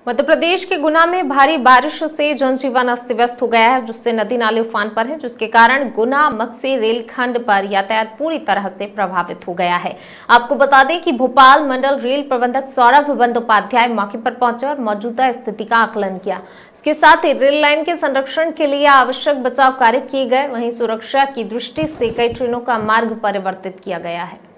मध्य प्रदेश के गुना में भारी बारिश से जनजीवन अस्त व्यस्त हो गया है, जिससे नदी नाले उफान पर है, जिसके कारण गुना मक्सी रेलखंड पर यातायात पूरी तरह से प्रभावित हो गया है। आपको बता दें कि भोपाल मंडल रेल प्रबंधक सौरभ बंदोपाध्याय मौके पर पहुंचे और मौजूदा स्थिति का आकलन किया। इसके साथ ही रेल लाइन के संरक्षण के लिए आवश्यक बचाव कार्य किए गए। वहीं सुरक्षा की दृष्टि से कई ट्रेनों का मार्ग परिवर्तित किया गया है।